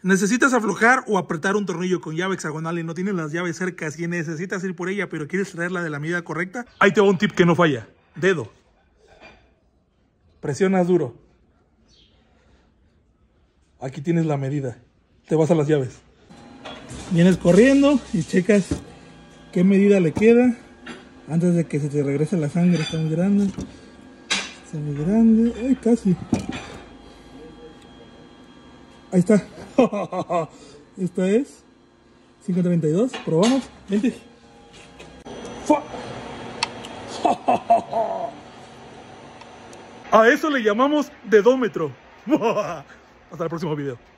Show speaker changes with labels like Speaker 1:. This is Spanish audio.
Speaker 1: Necesitas aflojar o apretar un tornillo con llave hexagonal y no tienes las llaves cerca y necesitas ir por ella, pero quieres traerla de la medida correcta. Ahí te va un tip que no falla. Dedo. Presionas duro. Aquí tienes la medida. Te vas a las llaves. Vienes corriendo y checas qué medida le queda antes de que se te regrese la sangre. Está muy grande. Está muy grande. Ay, casi. Ahí está. Esta es 532. Probamos. Vente. A eso le llamamos dedómetro. Hasta el próximo video.